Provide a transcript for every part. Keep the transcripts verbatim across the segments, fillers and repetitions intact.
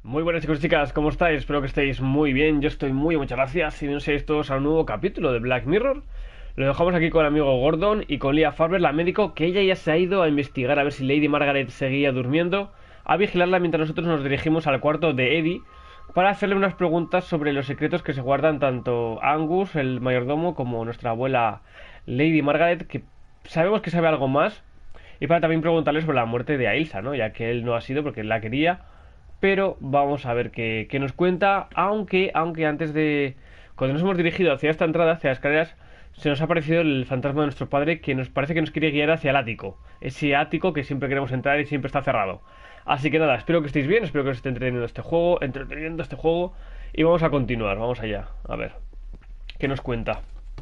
Muy buenas chicos y chicas, ¿cómo estáis? Espero que estéis muy bien, yo estoy muy, muchas gracias y bienvenidos todos a un nuevo capítulo de Black Mirror. Lo dejamos aquí con el amigo Gordon y con Leah Farber, la médico, que ella ya se ha ido a investigar a ver si Lady Margaret seguía durmiendo, a vigilarla mientras nosotros nos dirigimos al cuarto de Eddie para hacerle unas preguntas sobre los secretos que se guardan tanto Angus, el mayordomo, como nuestra abuela Lady Margaret, que sabemos que sabe algo más, y para también preguntarle sobre la muerte de Ailsa, ¿no? Ya que él no ha sido porque él la quería. Pero vamos a ver qué, qué nos cuenta, aunque, aunque antes de... Cuando nos hemos dirigido hacia esta entrada, hacia las escaleras, se nos ha aparecido el fantasma de nuestro padre que nos parece que nos quiere guiar hacia el ático. Ese ático que siempre queremos entrar y siempre está cerrado. Así que nada, espero que estéis bien, espero que os esté entreteniendo este juego, entreteniendo este juego. Y vamos a continuar, vamos allá, a ver. ¿Qué nos cuenta?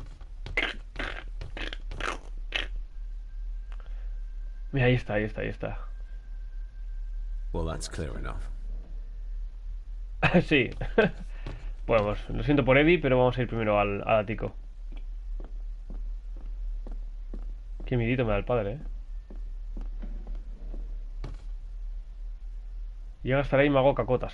Mira, ahí está, ahí está, ahí está. Well, that's clear enough. Sí. Bueno, pues lo siento por Eddie, pero vamos a ir primero al, al ático. Qué miedito me da el padre, ¿eh? Llega a estar ahí y me hago cacotas.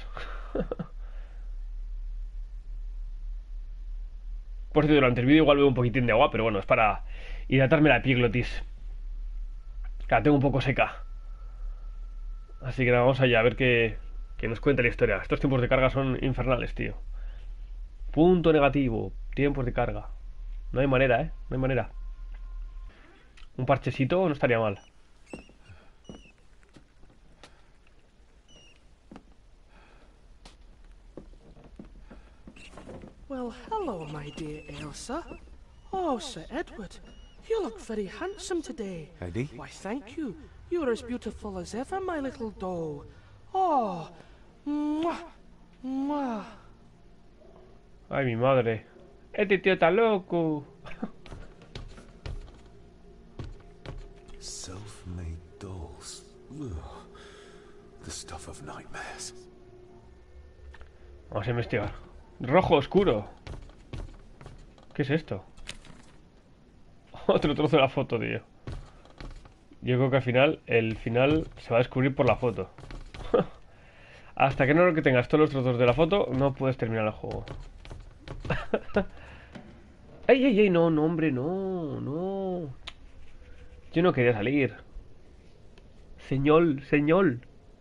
Por cierto, durante el vídeo igual veo un poquitín de agua, pero bueno, es para hidratarme la epiglotis. Que la tengo un poco seca. Así que nada, vamos allá a ver qué, qué nos cuenta la historia. Estos tiempos de carga son infernales, tío. Punto negativo. Tiempos de carga. No hay manera, ¿eh? No hay manera. Un parchecito no estaría mal. Well, hello, my dear Elsa. Oh, Sir Edward, you look very handsome today. Eddie? Why, thank you. You're as beautiful as ever, my little doll. Oh, mwah, mwah. Ay, mi madre. Este tío está loco. Self-made dolls. Ugh. The stuff of nightmares. Vamos a investigar. Rojo oscuro. ¿Qué es esto? Otro trozo de la foto, tío. Yo creo que al final, el final se va a descubrir por la foto. Hasta que no que tengas todos los trozos de la foto, no puedes terminar el juego. ¡Ey, ey, ey! No, no, hombre, no, no. Yo no quería salir. Señor, señor.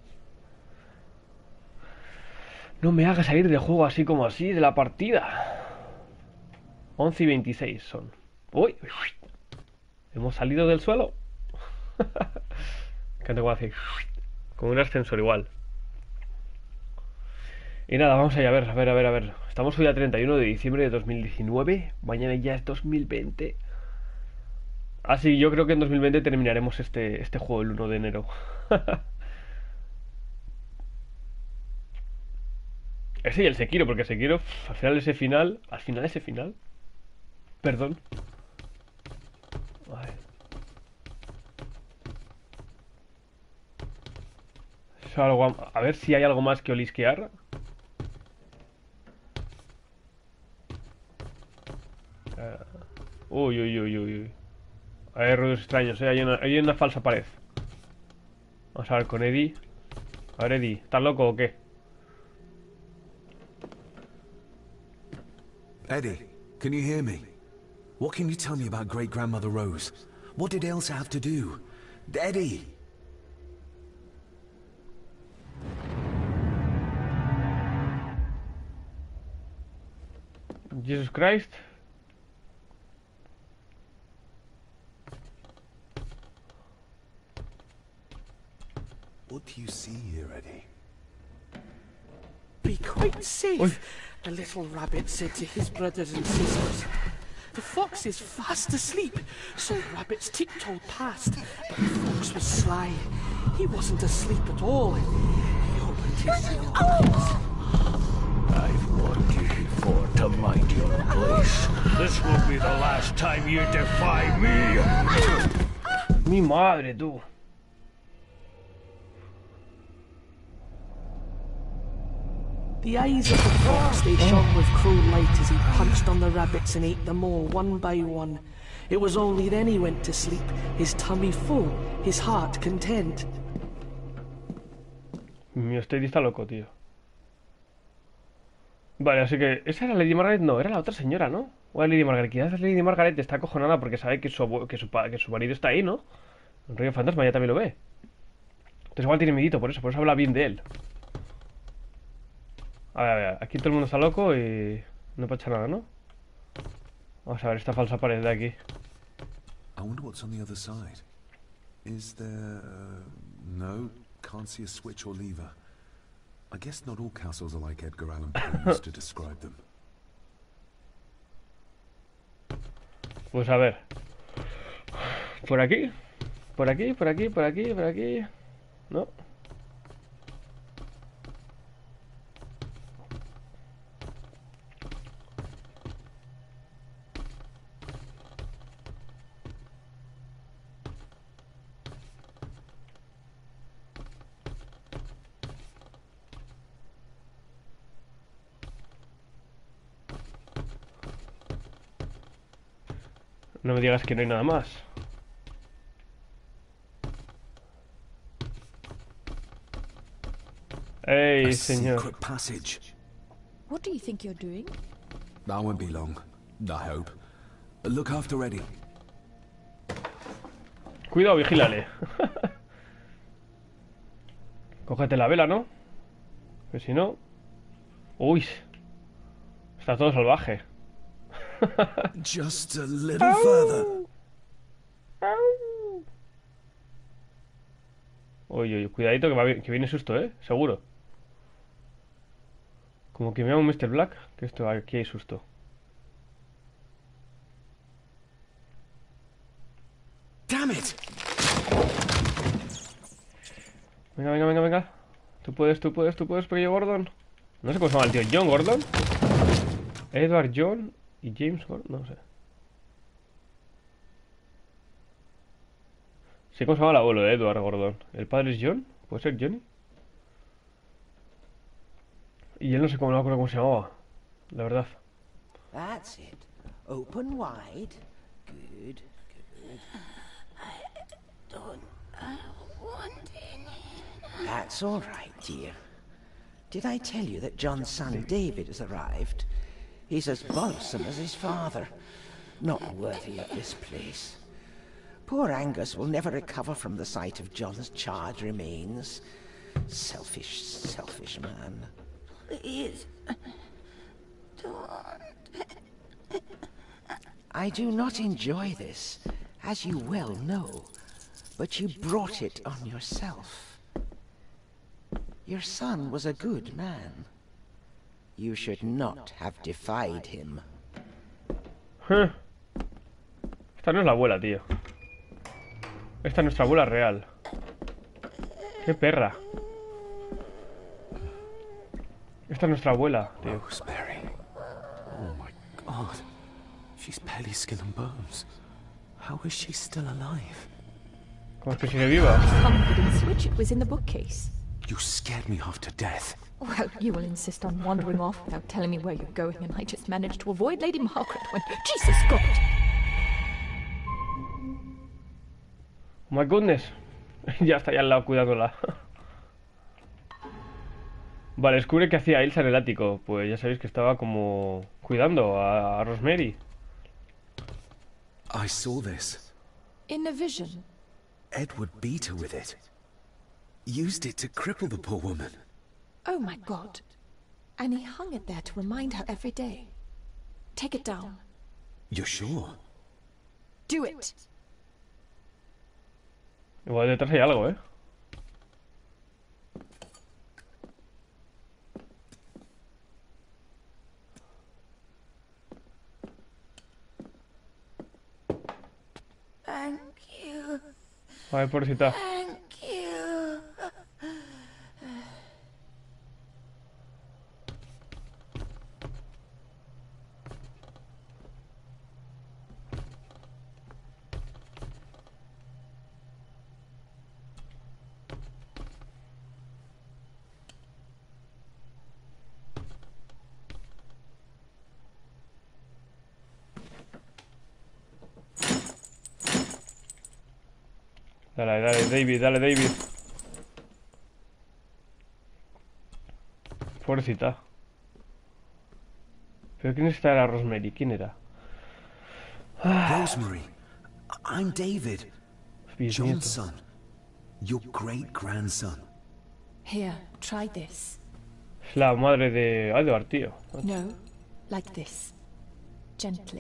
No me haga salir del juego así como así, de la partida. once y veintiséis son. ¡Uy! Hemos salido del suelo. ¿Qué te voy a decir? Con un ascensor igual. Y nada, vamos allá a ver, a ver, a ver, a ver. Estamos hoy a treinta y uno de diciembre de dos mil diecinueve. Mañana ya es dos mil veinte. Así que yo creo que en dos mil veinte terminaremos este, este juego el uno de enero. Ese y el Sekiro, porque Sekiro, al final ese final... Al final ese final... Perdón. Ay. Eso algo, a ver si hay algo más que olisquear. Uh, uy, uy, uy, uy, uy. Hay ruidos extraños, ¿eh? Hay una, hay una falsa pared. Vamos a ver con Eddie. A ver, Eddie, ¿estás loco o qué? Eddie, can you hear me? What can you tell me about great-grandmother Rose? What did Elsa have to do? Eddie! Jesus Christ. What do you see here, Eddie? Be quite safe, Oi. the little rabbit said to his brothers and sisters. The fox is fast asleep, so the rabbits tiptoed past. But the fox was sly. He wasn't asleep at all. He opened his little eyes. I've warned you before to mind your place. This will be the last time you defy me. Mi madre, tú. The eyes of the fox, they shone with cruel light as he punched on the rabbits and ate them all one by one. It was only then he went to sleep, his tummy full, his heart content. Mi Steady está loco, tío. Vale, así que... ¿Esa era Lady Margaret? No, era la otra señora, ¿no? O era Lady Margaret. Quizás Lady Margaret está acojonada porque sabe que su, abue- que su, pa- que su marido está ahí, ¿no? El rollo fantasma ya también lo ve. Entonces igual tiene midito por eso, por eso habla bien de él. A ver, a ver, aquí todo el mundo está loco y... No pasa nada, ¿no? Vamos a ver esta falsa pared de aquí. I wonder what's on the other side. Is there... Uh, no, can't see a switch or lever. I guess not all castles are like Edgar Allan Poe used to describe them. Pues a ver. Por aquí. Por aquí, por aquí, por aquí, por aquí. No. No me digas que no hay nada más. Ey, A señor. secret passage. What do you think you're doing? That won't be long, I hope. Look after Eddie. Cuidado, vigílale. Cógete la vela, ¿no? Que si no... Uy. Está todo salvaje. Just a little further. Uy, uy, cuidadito que, va, vi- que viene susto, ¿eh? Seguro. Como que me llamo mister Black, que esto aquí hay susto. Damn it! Venga, venga, venga, venga. Tú puedes, tú puedes, tú puedes, pequeño Gordon. No sé cómo se llama el tío. John Gordon. Edward John y James Gordon. No sé. Sé cómo se llama el abuelo de Edward Gordon. ¿El padre es John? ¿Puede ser Johnny? Y él no sé cómo, no me acuerdo cómo se llamaba. La verdad. That's it. Open wide. Good, good. Don't I want any? That's all right, dear. Did I tell you that John's son David has arrived? He's as bothersome as his father. Not worthy of this place. Poor Angus will never recover from the sight of John's charred remains. Selfish, selfish man. Please. Don't. I do not enjoy this, as you well know, but you brought it on yourself. Your son was a good man. You should not have defied him. Huh. Esta no es la abuela, tío. Esta es nuestra abuela real. Qué perra. Esta es nuestra abuela, tío. Rosemary. Oh my god. She's barely skin and bones. How is she still alive? ¿Cómo es que sigue viva? Come, we didn't switch. It was in the bookcase. You scared me half to death. Well, you will insist on wandering off without telling me where you're going, and I just managed to avoid Lady Margaret when... Jesus God! Oh my goodness. Ya está ahí al lado cuidándola. Vale, descubre que hacía Ilsa en el ático. Pues ya sabéis que estaba como cuidando a, a Rosemary. I saw this. In a vision. Edward beat her with it. Used it to cripple the poor woman. Oh my God. And he hung it there to remind her every day. Take it down. You're sure? Do it! Igual detrás hay algo, ¿eh? Thank you. Ay, pobrecita. Thank you. Dale, dale, David, dale, David. Pobrecita. ¿Pero quién está la Rosemary? ¿Quién era? Rosemary, I'm David, Bisnieto. John's son, your great-grandson. Here, try this. Es la madre de Edward, tío. No, like this. Gently.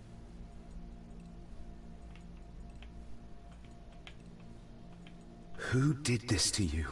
Who did this to you?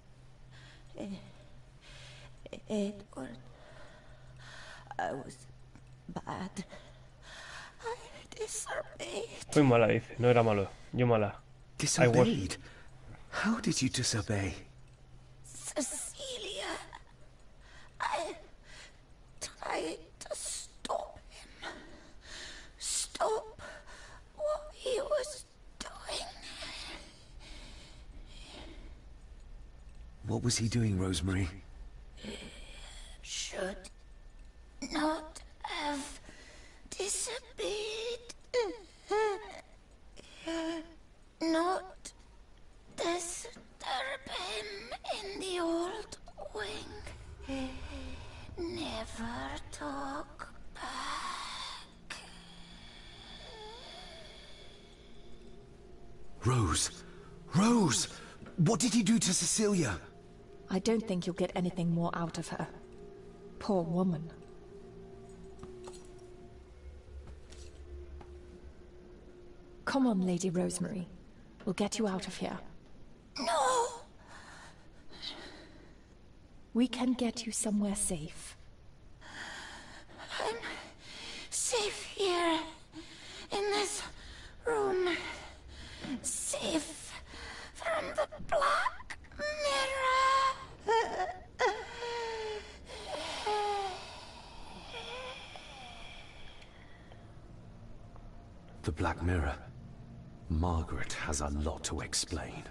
Edward. I was bad. I disobeyed. Fui mala, dice. No era malo. Yo mala. Disobeyed? How did you disobey? Cecilia. I tried to stop him. Stop what he was doing. What was he doing, Rosemary? Should not have disobeyed. Not disturb him in the old wing. Never talk back. Rose! Rose! What did he do to Cecilia? I don't think you'll get anything more out of her. Poor woman. Come on, Lady Rosemary. We'll get you out of here. No! We can get you somewhere safe. I'm safe here. In this room. Safe from the Black Mirror. The Black Mirror. Margaret has a lot to explain.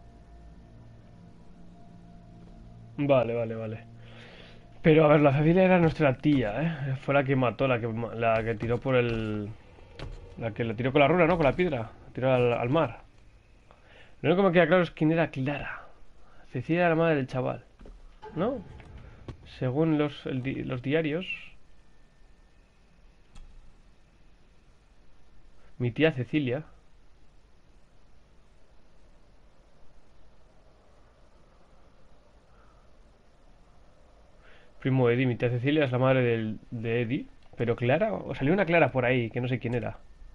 Vale, vale, vale. Pero a ver, la Cecilia era nuestra tía, ¿eh? Fue la que mató, la que, la que tiró por el... La que le tiró con la runa, ¿no? Con la piedra. La tiró al, al mar. Lo único que me queda claro es quién era Clara. Cecilia era la madre del chaval, ¿no? Según los, el di los diarios. Mi tía Cecilia. Primo de Eddie, mi tía Cecilia es la madre del, de Eddie. Pero Clara, o salió una Clara por ahí, que no sé quién era.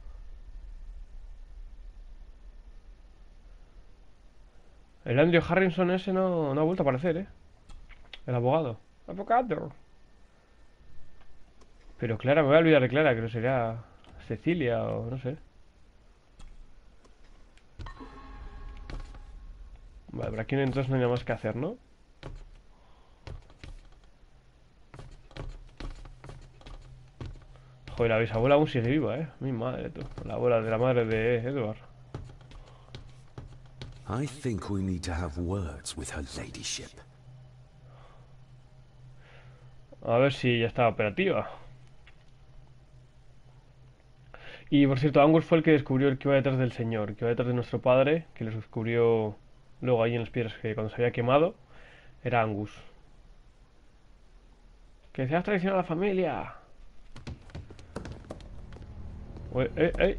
El Andrew Harrison ese no, no ha vuelto a aparecer, ¿eh? El abogado. Abogado. Pero Clara, me voy a olvidar de Clara, que no sería Cecilia o no sé. Vale, por aquí entonces no hay nada más que hacer, ¿no? Joder, la bisabuela aún sigue viva, ¿eh? Mi madre, tú. La abuela de la madre de Edward. I think we need to have words with her ladyship. A ver si ya está operativa. Y por cierto, Angus fue el que descubrió el que iba detrás del señor, que iba detrás de nuestro padre, que lo descubrió luego ahí en las piedras, que cuando se había quemado, era Angus. Que se has traicionado a la familia. Uy, eh, eh.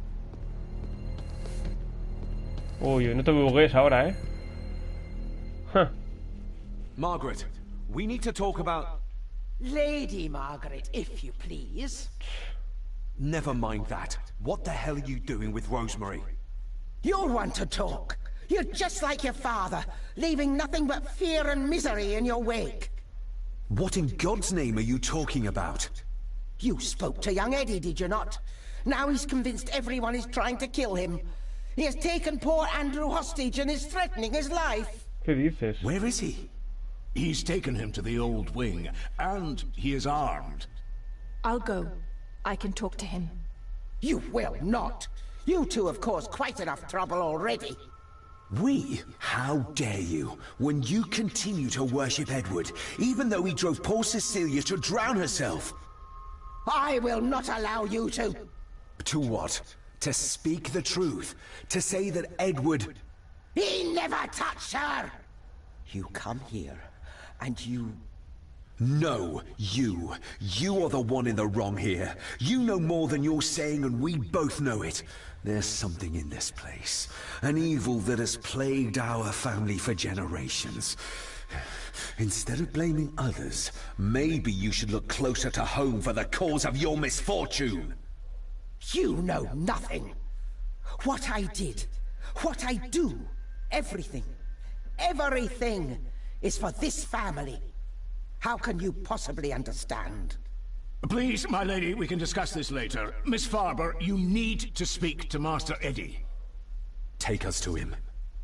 Uy, no te bugues ahora, ¿eh? Huh. Margaret, we need to talk about... Lady Margaret, if you please. Never mind that. What the hell are you doing with Rosemary? You'll want to talk. You're just like your father, leaving nothing but fear and misery in your wake. What in God's name are you talking about? You spoke to young Eddie, did you not? Now he's convinced everyone is trying to kill him. He has taken poor Andrew hostage and is threatening his life. ¿Qué dices? Where is he? He's taken him to the old wing, and he is armed. I'll go. I can talk to him. You will not. You two have caused quite enough trouble already. We? How dare you, when you continue to worship Edward, even though he drove poor Cecilia to drown herself? I will not allow you to. To what? To speak the truth? To say that Edward... He never touched her! You come here, and you... No, you. You are the one in the wrong here. You know more than you're saying, and we both know it. There's something in this place. An evil that has plagued our family for generations. Instead of blaming others, maybe you should look closer to home for the cause of your misfortune. You know nothing. What I did, what I do, everything, everything is for this family. How can you possibly understand? Please, my lady, we can discuss this later. Miss Farber, you need to speak to Master Eddie. Take us to him.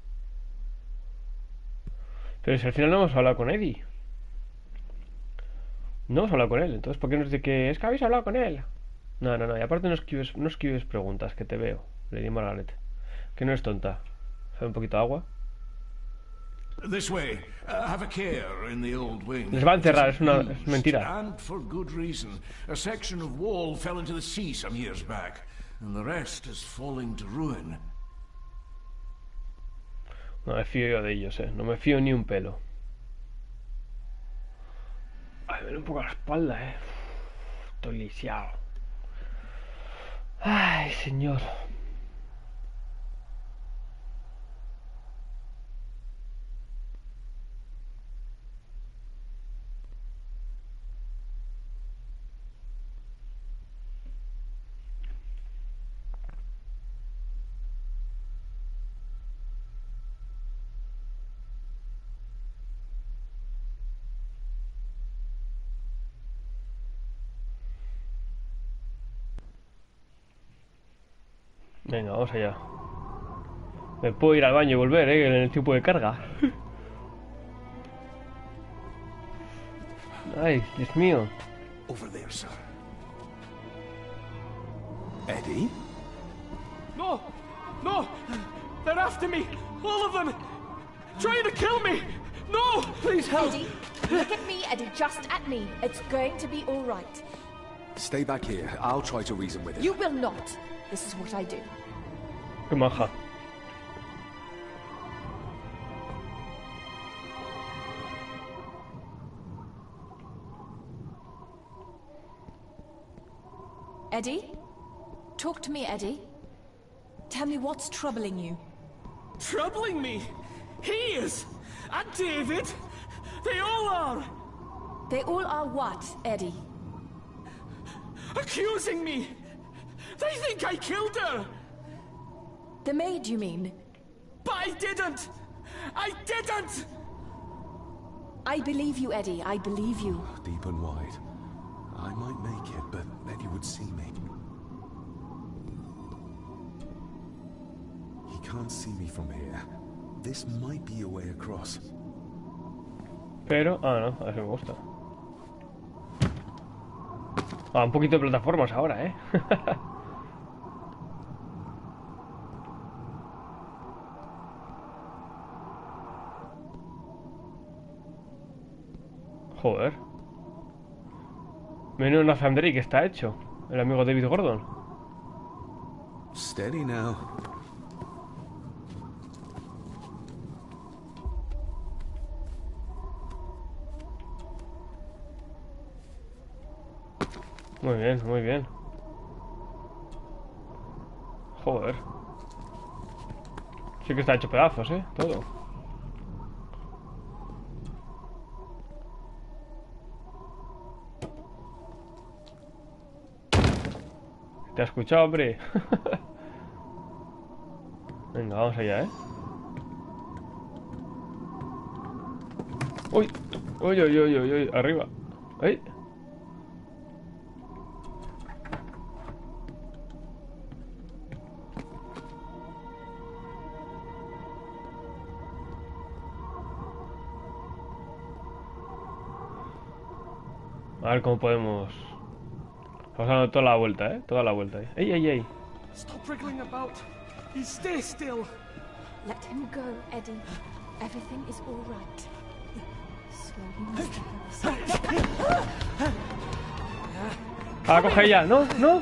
Pero si al final no hemos hablado con Eddie. No hemos hablado con él. Entonces, ¿por qué nos dice que es que habéis hablado con él? No, no, no. Y aparte no escribes, no escribes preguntas, que te veo, Lady Margaret. Que no es tonta. ¿Sabe un poquito de agua? This way. Uh, have a care in the old wing. Les va a encerrar, es una es mentira. And for good reason. A section of wall fell into the sea some years back, and the rest is falling to ruin. No me fío yo de ellos, eh. No me fío ni un pelo. Ay, me duele un poco la espalda, eh. Estoy lisiado. Ay, señor. Venga, vamos allá. Me puedo ir al baño y volver, eh, en el tiempo de carga. Ay, Dios mío. Over there, sir. Eddie? No! No! They're after me! All of them! Trying to kill me! No! Please help! Eddie, look at me, Eddie, just at me. It's going to be all right. Stay back here. I'll try to reason with it. You will not. This is what I do. Qué maja. Eddie? Talk to me, Eddie. Tell me what's troubling you. Troubling me? He is! And David! They all are! They all are what, Eddie? Accusing me! They think I killed her! The maid, you mean? But I didn't! I didn't! I believe you, Eddie. I believe you. Deep and wide. I might make it, but Eddie would see me. He can't see me from here. This might be a way across. Pero... Ah, no. A ver si me gusta. Ah, un poquito de plataformas ahora, eh. Joder. Menudo Nathandri que está hecho. El amigo David Gordon. Steady now. Muy bien, muy bien. Joder. Sí que está hecho pedazos, eh. Todo. ¿Te has escuchado, hombre? Venga, vamos allá, ¿eh? ¡Uy! ¡Uy, uy, uy, uy! uy! ¡Arriba! ¡Ay! A ver cómo podemos... Estamos dando toda la vuelta, ¿eh? Toda la vuelta. ¿eh? ¡Ey, ey, ey! Stop wriggling about. You stay still. Let him go, Eddie. Everything is all right. Slowly, Mister ¡Ah, coge ella! ¡No, no!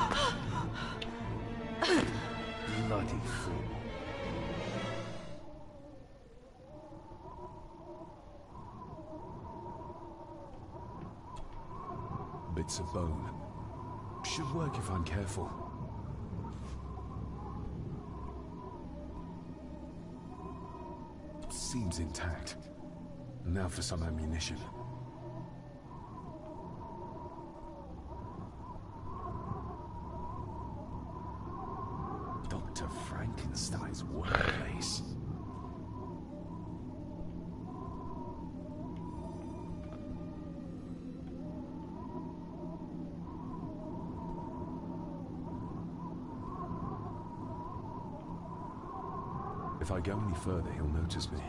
Bloody fool. bits of bone. Should work if I'm careful. Seems intact. Now for some ammunition. Doctor Frankenstein's workplace. If I go any further, he'll notice me.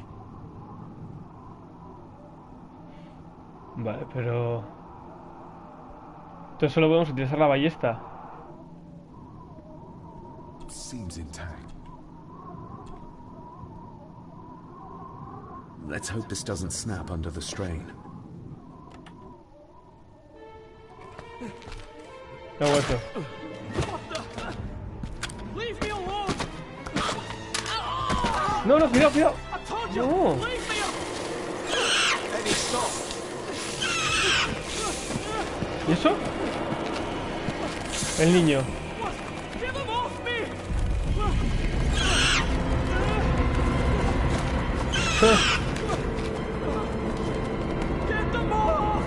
Vale, pero... Entonces solo podemos utilizar la ballesta. Seems intact. Let's hope this doesn't snap under the strain. ¿Qué hago eso? Leave me alone! No, no, cuidado, cuidado. I told you! No. Leave me alone! Eddie, stop! ¿Y eso? El niño. Get them off me! Get them off!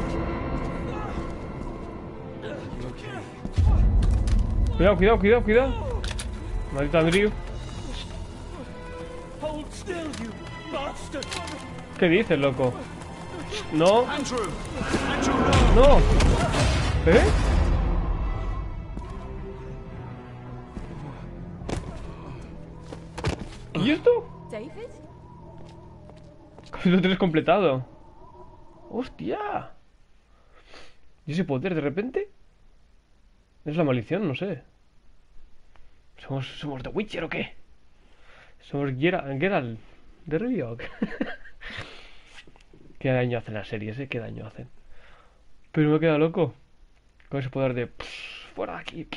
Cuidado, cuidado, cuidado, cuidado. Maldito Andrew. Hold still, you bastard! ¿Qué dices, loco? No, Andrew! Andrew, no! no. ¿Eh? ¿Y esto? David? Capítulo tres completado. ¡Hostia! ¿Y ese poder de repente? ¿Es la maldición? No sé. ¿Somos, somos The Witcher o qué? ¿Somos Geralt, Geralt de Rivia o qué? ¿Qué daño hacen las series, eh? ¿Qué daño hacen? Pero me he quedado loco con ese poder de... pff, ¡fuera de aquí!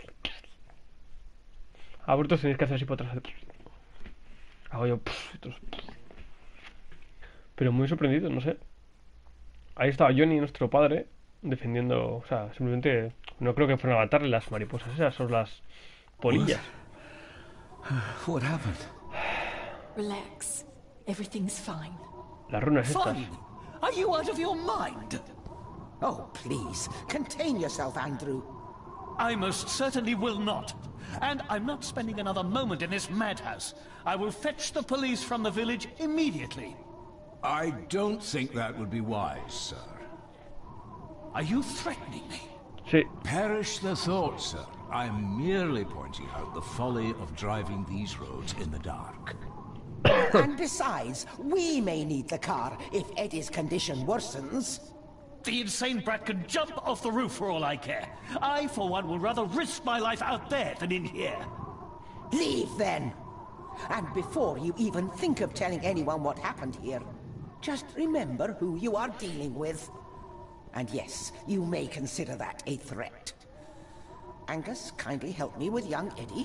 A vosotros tenéis que hacer así por atrás. Hago yo... pff, y todos, pff. Pero muy sorprendido, no sé. Ahí estaba Johnny, nuestro padre, defendiendo... O sea, simplemente... No creo que fueran a matarle las mariposas esas, son las polillas. What happened? Relax. Everything's fine. Las runas estas. Fine! Are you out of your mind? Oh, please, contain yourself, Andrew. I most certainly will not. And I'm not spending another moment in this madhouse. I will fetch the police from the village immediately. I don't think that would be wise, sir. Are you threatening me? Sí. Perish the thought, sir. I'm merely pointing out the folly of driving these roads in the dark. And besides, we may need the car if Eddie's condition worsens. The insane brat can jump off the roof for all I care. I, for one, will rather risk my life out there than in here. Leave, then. And before you even think of telling anyone what happened here, just remember who you are dealing with. And yes, you may consider that a threat. Angus, kindly help me with young Eddie.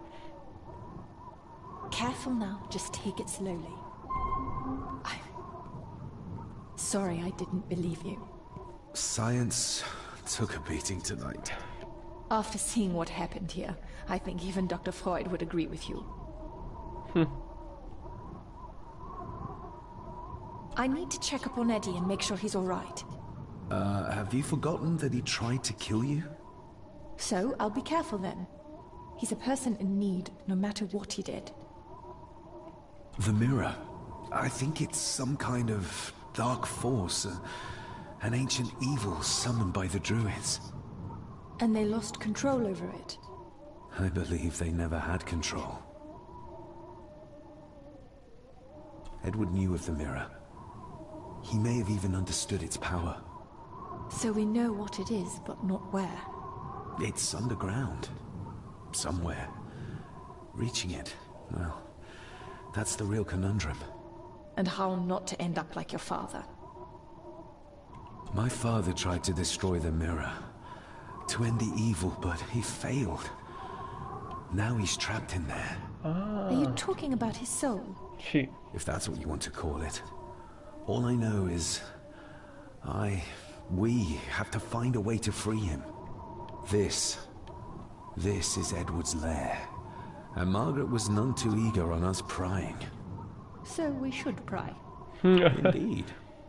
Careful now, just take it slowly. I'm sorry I didn't believe you. Science took a beating tonight. After seeing what happened here, I think even Doctor Freud would agree with you. I need to check up on Eddie and make sure he's all right. Uh, have you forgotten that he tried to kill you? So, I'll be careful then. He's a person in need, no matter what he did. The mirror. I think it's some kind of dark force. Uh, an ancient evil summoned by the druids. And they lost control over it. I believe they never had control. Edward knew of the mirror. He may have even understood its power. So we know what it is, but not where. It's underground. Somewhere. Reaching it, well, that's the real conundrum. And how not to end up like your father. My father tried to destroy the mirror, to end the evil, but he failed. Now he's trapped in there. Are you talking about his soul? Sí. If that's what you want to call it. All I know is... I We have to find a way to free him. This... This is Edward's lair. And Margaret was none too eager on us prying. So we should pry. Indeed.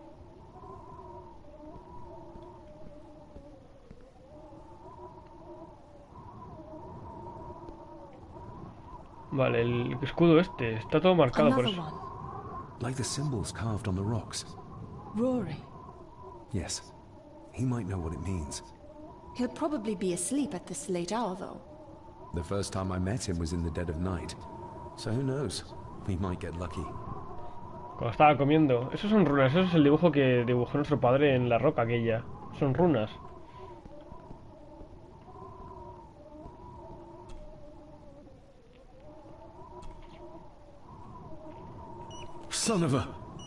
Vale, el escudo este está todo marcado por Another eso. one. Like the symbols carved on the rocks. Rory. Yes. He might know what it means. He'll probably be asleep at this late hour, though. The first time I met him was in the dead of night. So who knows? We might get lucky. Cuando estaba comiendo. Esos son runas. Eso es el dibujo que dibujó nuestro padre en la roca aquella. Son runas. Son of a...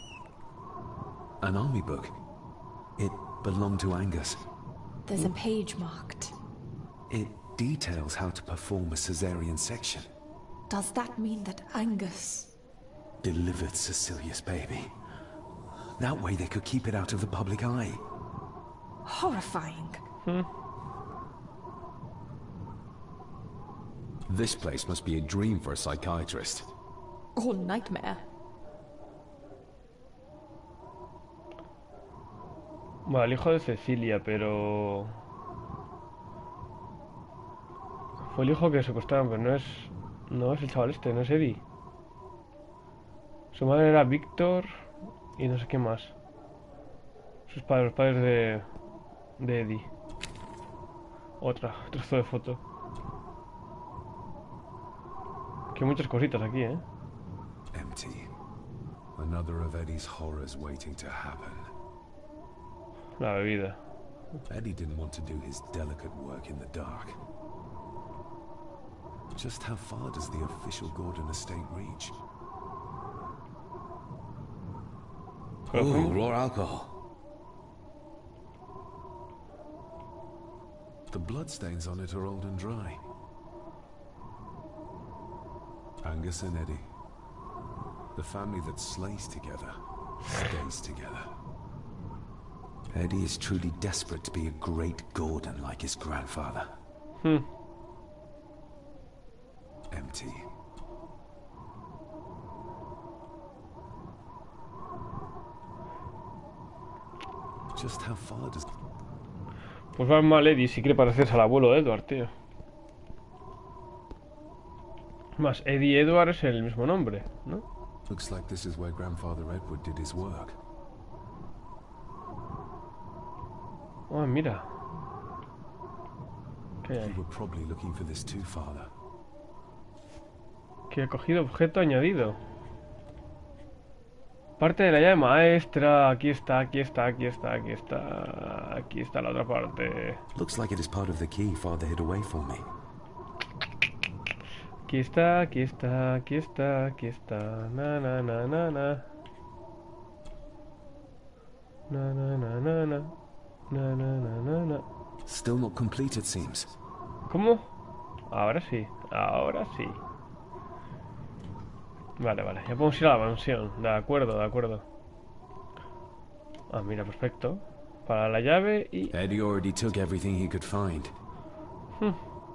An army book. It belonged to Angus. There's a page marked. It details how to perform a cesarean section. Does that mean that Angus... Delivered Cecilia's baby. That way they could keep it out of the public eye. Horrifying. Hmm. This place must be a dream for a psychiatrist. Or nightmare. Vale, el hijo de Cecilia, pero... Fue el hijo que secuestraron, pero no es... No es el chaval este, no es Eddie. Su madre era Víctor y no sé qué más. Sus padres, los padres de... de Eddie. Otra, trozo de foto. Que muchas cositas aquí, ¿eh? Empty. Another of Eddie's horrors waiting to happen. La bebida. Eddie didn't want to do his delicate work in the dark. Just how far does the official Gordon estate reach? Ooh, raw alcohol. The bloodstains on it are old and dry. Angus and Eddie. The family that slays together, stays together. Eddie is truly desperate to be a great Gordon like his grandfather. Hmm. Empty. Just how far does... Pues va mal Eddie si quiere parecerse al abuelo de Edward, tío. Más, Eddie y Edward es el mismo nombre, ¿no? Looks like this is where Grandfather Edward did his work. Oh, mira. ¿Qué hay? You were probably looking for this too, Father. Que he cogido objeto añadido. Parte de la llave maestra. Aquí está, aquí está, aquí está, aquí está. Aquí está la otra parte. Looks like it is part of the key Father hid away for me. Aquí está, aquí está, aquí está, aquí está. Na na na na na. Na na na na na. Na na na na na. Still not complete, it seems. ¿Cómo? Ahora sí, ahora sí. Vale, vale, ya podemos ir a la mansión. De acuerdo, de acuerdo. Ah, mira, perfecto. Para la llave y... Eddie already took everything he could find. Hmm.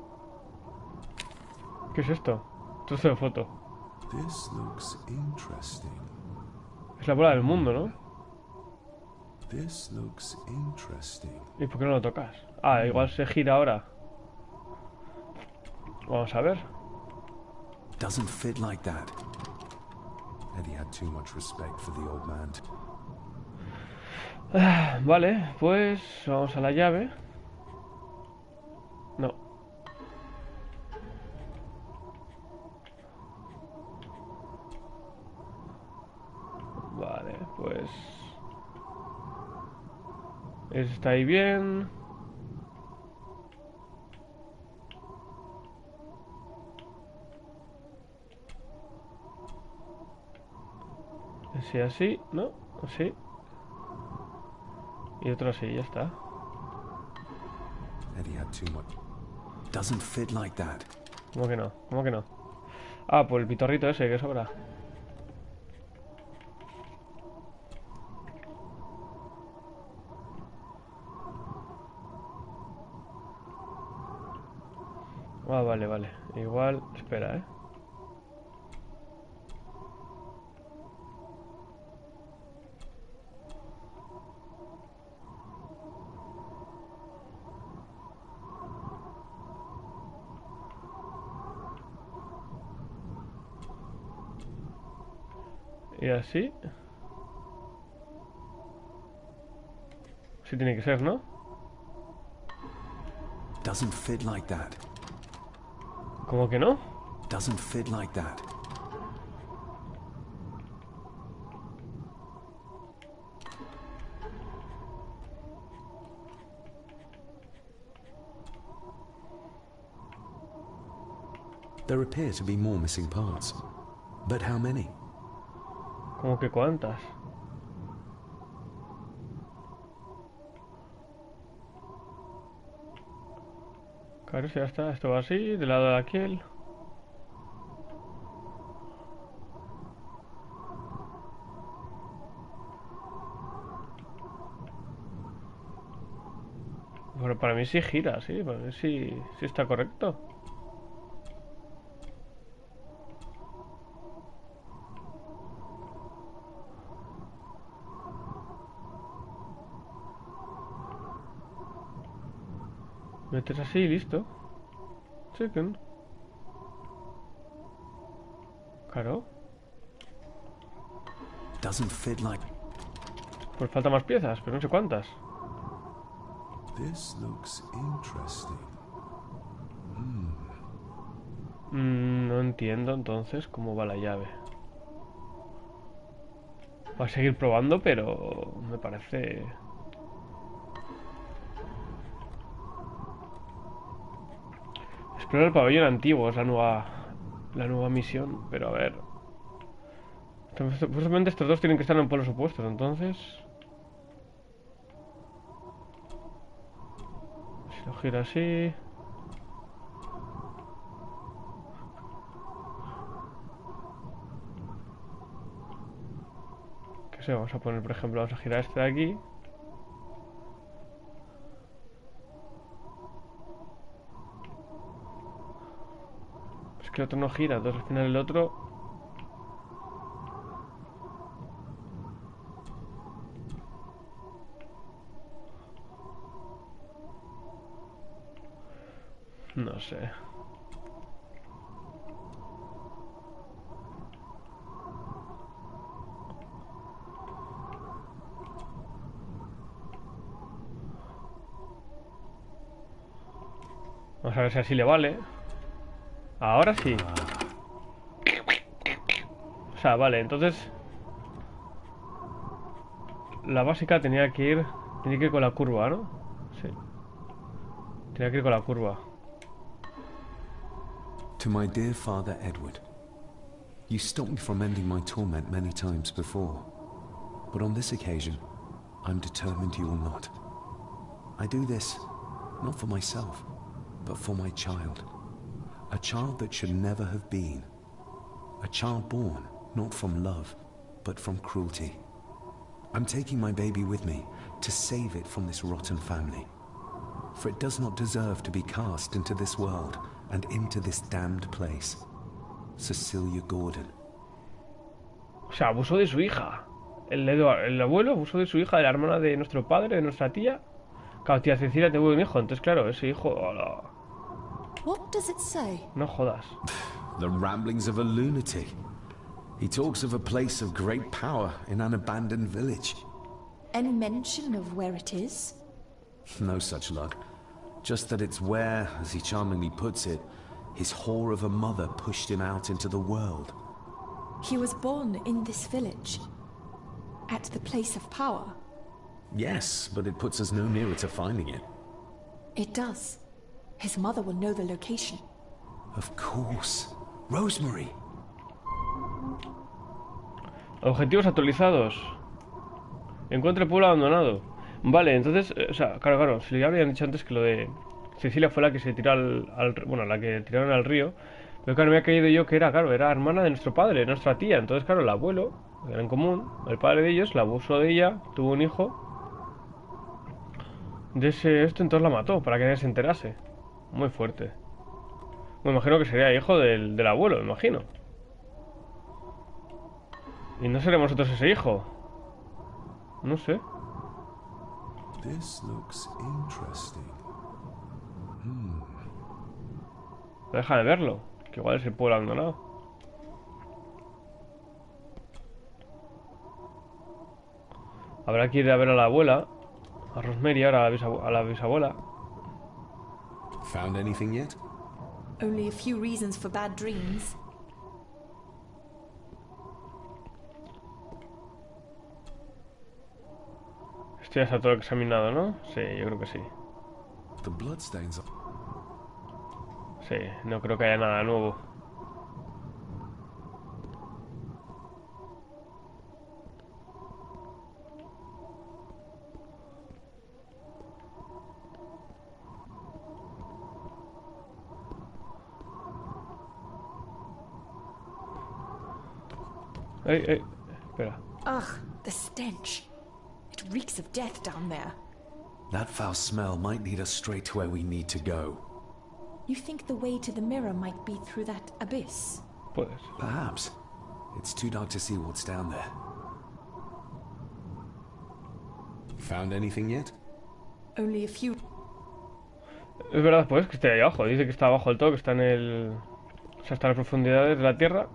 ¿Qué es esto? Trozo de foto. This looks interesting. Es la bola del mundo, ¿no? This looks interesting. ¿Y por qué no lo tocas? Ah, igual se gira ahora. Vamos a ver. Doesn't fit like that. Eddie had too much respect for the old man. Ah, vale, pues vamos a la llave. No. Vale, pues... Está ahí bien. Ese así, ¿no? Así. Y otro así, ya está. Eddie had too much. Doesn't fit like that. ¿Cómo que no? ¿Cómo que no? Ah, por el pitorrito ese que sobra. Ah, vale, vale. Igual, espera, ¿eh? Y así. Sí tiene que ser, ¿no? Doesn't fit like that. ¿Cómo que no? Doesn't fit like that. There appear to be more missing parts. But how many? ¿Cómo que cuántas? Claro, si ya está, esto va así, del lado de aquel. Bueno, para mí sí gira, sí, para mí sí, sí está correcto. Metes así y listo. Chicken. Claro. Doesn't fit like. Pues falta más piezas, pero no sé cuántas. This looks interesting. Hmm. Mm, no entiendo entonces cómo va la llave. Voy a seguir probando, pero me parece... Explora el pabellón antiguo, es la nueva, la nueva misión, pero a ver... Supuestamente estos dos tienen que estar en polos opuestos, entonces... Si lo gira así... ¿Qué sé? Vamos a poner, por ejemplo, vamos a girar este de aquí. Es que el otro no gira, entonces al final el otro... No sé. Vamos a ver si así le vale. Ahora sí. O sea, vale, entonces... La básica tenía que ir... Tenía que ir con la curva, ¿no? Sí. Tenía que ir con la curva. To my dear father Edward, you stopped me from ending my torment many times before, but on this occasion, I'm determined you will not. I do this, not for myself, but for my child. A child that should never have been. A child born, not from love, but from cruelty. I'm taking my baby with me to save it from this rotten family. For it does not deserve to be cast into this world and into this damned place. Cecilia Gordon. O sea, abusó de su hija. El, el abuelo abusó de su hija, de la hermana de nuestro padre, de nuestra tía. Claro, tía Cecilia tuvo un hijo, entonces claro, ese hijo... Hola. What does it say? No jodas. The ramblings of a lunatic. He talks of a place of great power in an abandoned village. Any mention of where it is? No such luck. Just that it's where, as he charmingly puts it, his whore of a mother pushed him out into the world. He was born in this village. At the place of power. Yes, but it puts us no nearer to finding it. It does. His mother will know the location. Of course. Rosemary. Objetivos actualizados. Encuentra el pueblo abandonado. Vale, entonces, o sea, claro, claro, si ya habían dicho antes que lo de Cecilia fue la que se tiró al, al bueno, la que tiraron al río, pero claro, me había creído yo que era, claro, era hermana de nuestro padre, de nuestra tía, entonces claro, el abuelo, era en común, el padre de ellos, la abusó de ella, tuvo un hijo de ese esto, entonces la mató, para que nadie se enterase. Muy fuerte. Me imagino que sería hijo del, del abuelo, me imagino. Y no seremos nosotros ese hijo. No sé. This looks interesting. Hmm. Deja de verlo, que igual es el pueblo abandonado. Habrá que ir a ver a la abuela, a Rosemary ahora, a la, bisabu- a la bisabuela. Found anything yet? Only a few reasons for bad dreams. Esto ya está todo examinado, ¿no? Sí, yo creo que sí. The bloodstains are... Sí, no creo que haya nada nuevo. Ey, ey, espera. Ugh, the stench. It reeks of death down there. That foul smell might lead us straight to where we need to go. You think the way to the mirror might be through that abyss? Puedes. Perhaps. It's too dark to see what's down there. Found anything yet? Only a few. Es verdad, pues, que esté ahí abajo. Dice que está abajo del todo, que está en el... O sea, está en las profundidades de la tierra.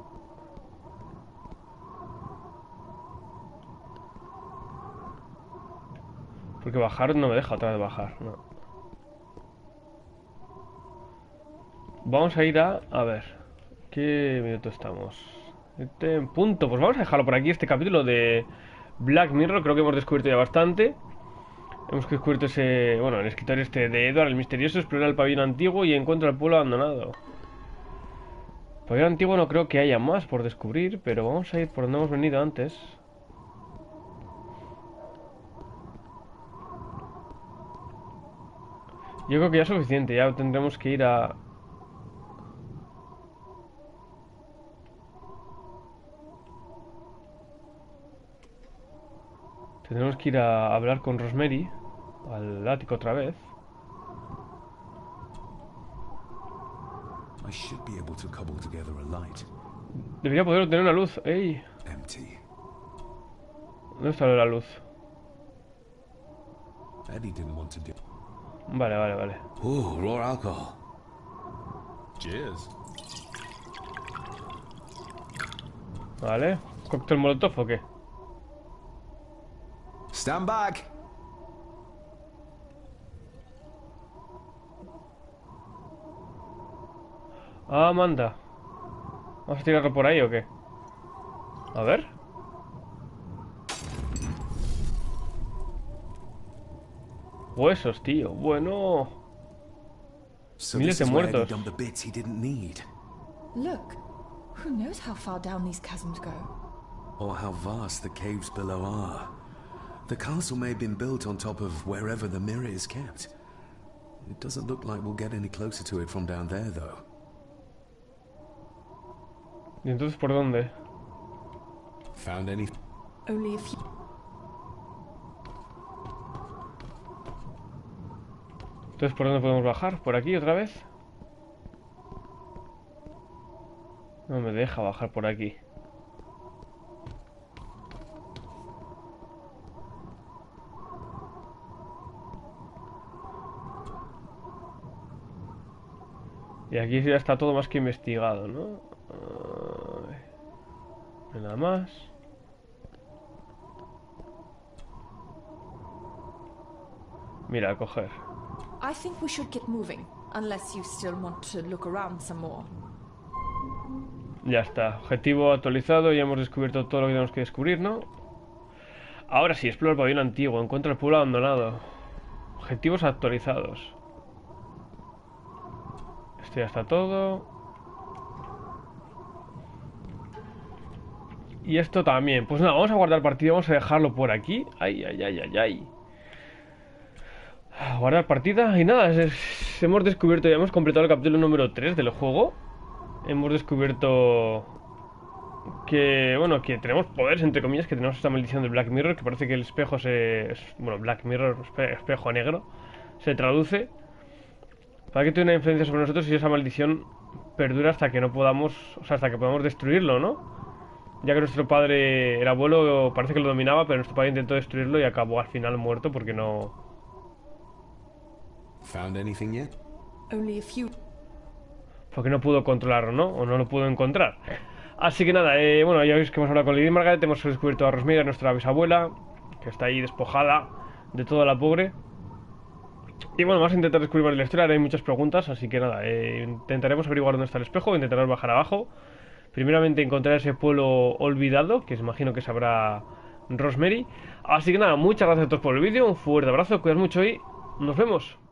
Porque bajar no me deja otra vez bajar, no. Vamos a ir a... A ver. ¿Qué minuto estamos? Este en punto. Pues vamos a dejarlo por aquí, este capítulo de Black Mirror. Creo que hemos descubierto ya bastante. Hemos descubierto ese... Bueno, el escritor este de Edward, el misterioso, explora el pabellón antiguo y encuentra el pueblo abandonado. Pabellón antiguo no creo que haya más por descubrir, pero vamos a ir por donde hemos venido antes. Yo creo que ya es suficiente, ya tendremos que ir a... Tendremos que ir a hablar con Rosemary, al ático otra vez. I should be able to cobble together a light. Debería poder tener una luz. ¡Ey! Empty. ¿Dónde está lo de la luz? Eddie didn't want to do... Vale, vale, vale. Ooh, raw alcohol. Cheers. Vale. ¿Cóctel molotov o qué? Stand back. Ah, manda. ¿Vamos a tirarlo por ahí o qué? A ver. Huesos, tío. Bueno. So Miles this de is where Eddie muertos. dumped the bits he didn't need. Look, who knows how far down these chasms go? Or how vast the caves below are. The castle may have been built on top of wherever the mirror is kept. It doesn't look like we'll get any closer to it from down there, though. ¿Y entonces por dónde? Found any... Only a few. Entonces por dónde podemos bajar? ¿Por aquí otra vez? No me deja bajar por aquí. Y aquí ya está todo más que investigado, ¿no? Ay. Nada más. Mira, a coger. I think we should get moving, unless you still want to look around some more. Ya está. Objetivo actualizado. Ya hemos descubierto todo lo que tenemos que descubrir, ¿no? Ahora sí, explora el pabellón antiguo. Encuentra el pueblo abandonado. Objetivos actualizados. Esto ya está todo. Y esto también. Pues nada, vamos a guardar partida. Vamos a dejarlo por aquí. Ay, ay, ay, ay, ay. Guardar partida. Y nada, es, es, hemos descubierto, ya hemos completado el capítulo número tres del juego. Hemos descubierto que, bueno, que tenemos poderes, entre comillas, que tenemos esta maldición del Black Mirror, que parece que el espejo se... Es, bueno, Black Mirror, espe, espejo negro, se traduce. Para que tiene una influencia sobre nosotros y esa maldición perdura hasta que no podamos, o sea, hasta que podamos destruirlo, ¿no? Ya que nuestro padre, el abuelo, parece que lo dominaba, pero nuestro padre intentó destruirlo y acabó al final muerto porque no... Found anything yet? Only a few. Porque no pudo controlarlo, ¿no? O no lo pudo encontrar. Así que nada, eh, bueno, ya veis que hemos hablado con Lady Margaret, hemos descubierto a Rosemary, nuestra bisabuela, que está ahí despojada de toda la pobre. Y bueno, vamos a intentar descubrir la historia, ahora hay muchas preguntas, así que nada, eh, intentaremos averiguar dónde está el espejo, intentaremos bajar abajo. Primeramente encontrar ese pueblo olvidado, que imagino que sabrá Rosemary. Así que nada, muchas gracias a todos por el vídeo, un fuerte abrazo, cuidad mucho y nos vemos.